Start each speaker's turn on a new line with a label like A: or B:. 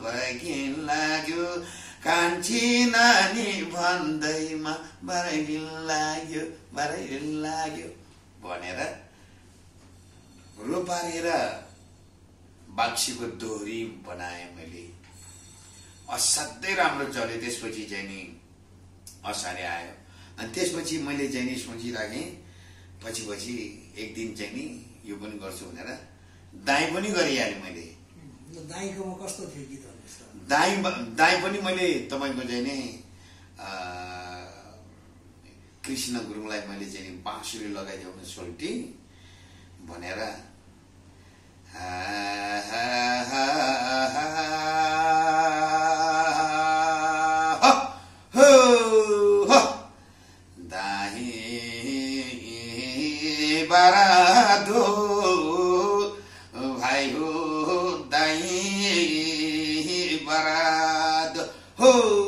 A: बरकिन लाग्यो कान्छी नानी भन्दैमा बरकिन लाग्यो भनेर रोपारेर बाक्सीको दोहोरी बनाएँ मैले। असाध्यै राम्रो चल्यो। त्यसपछि चाहिँ नि असारे आयो अनि त्यसपछि मैले चाहिँ नि सोचिराखेँ पछि एक दिन चाहिँ नि यो पनि गर्छु भनेर दाई पनि गरिहालेँ मैले।
B: दाईकोमा कस्तो थियो गीत?
A: दाई पनि मैले तपाईँको चाहिँ नि कृष्ण गुरुङलाई मैले चाहिँ नि बाँसुरी लगाइदेऊ सोल्टी भनेर दाही बरादो भाइ हो दाही बरादो हो